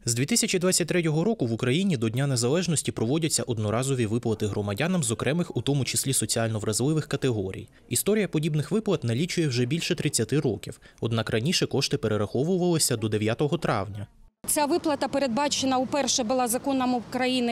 З 2023 року в Україні до Дня Незалежності проводяться одноразові виплати громадянам з окремих, у тому числі соціально вразливих категорій. Історія подібних виплат налічує вже більше 30 років, однак раніше кошти перераховувалися до 9 травня. Ця виплата передбачена уперше була Законом України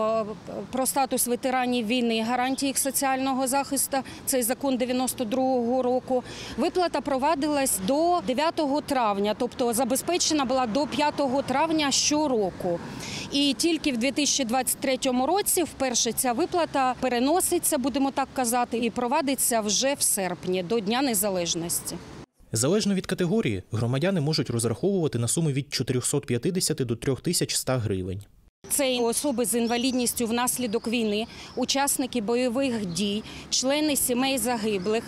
про статус ветеранів війни і гарантії їх соціального захисту. Цей закон 92-го року. Виплата провадилась до 9 травня, тобто забезпечена була до 5 травня щороку. І тільки в 2023 році вперше ця виплата переноситься, будемо так казати, і провадиться вже в серпні, до Дня Незалежності. Залежно від категорії, громадяни можуть розраховувати на суми від 450 до 3100 гривень. Це особи з інвалідністю внаслідок війни, учасники бойових дій, члени сімей загиблих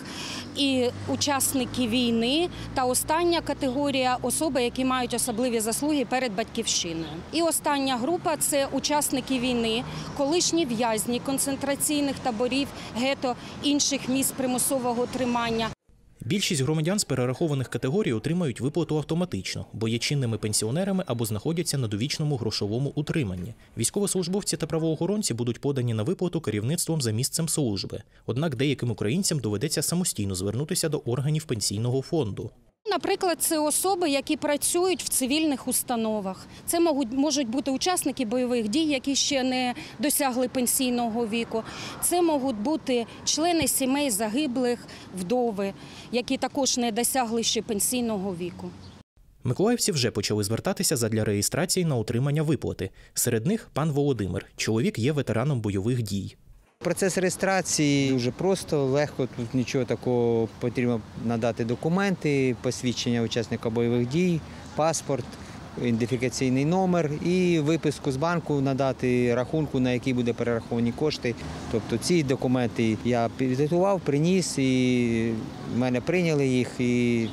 і учасники війни. Та остання категорія – особи, які мають особливі заслуги перед батьківщиною. І остання група – це учасники війни, колишні в'язні концентраційних таборів, гето, інших місць примусового тримання. Більшість громадян з перерахованих категорій отримають виплату автоматично, бо є чинними пенсіонерами або знаходяться на довічному грошовому утриманні. Військовослужбовці та правоохоронці будуть подані на виплату керівництвом за місцем служби. Однак деяким українцям доведеться самостійно звернутися до органів пенсійного фонду. Наприклад, це особи, які працюють в цивільних установах. Це можуть бути учасники бойових дій, які ще не досягли пенсійного віку. Це можуть бути члени сімей загиблих, вдови, які також не досягли ще пенсійного віку. Миколаївці вже почали звертатися задля реєстрації на отримання виплати. Серед них пан Володимир. Чоловік є ветераном бойових дій. Процес реєстрації дуже просто, легко, тут нічого такого, потрібно надати документи, посвідчення учасника бойових дій, паспорт, ідентифікаційний номер і виписку з банку надати рахунку, на який буде перераховані кошти. Тобто ці документи я підготував, приніс і в мене прийняли їх і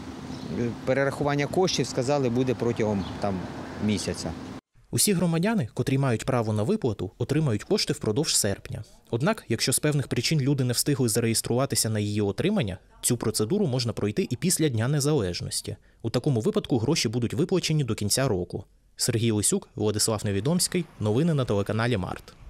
перерахування коштів, сказали, буде протягом місяця. Усі громадяни, котрі мають право на виплату, отримають кошти впродовж серпня. Однак, якщо з певних причин люди не встигли зареєструватися на її отримання, цю процедуру можна пройти і після Дня Незалежності. У такому випадку гроші будуть виплачені до кінця року. Сергій Лисюк, Владислав Невідомський. Новини на телеканалі Март.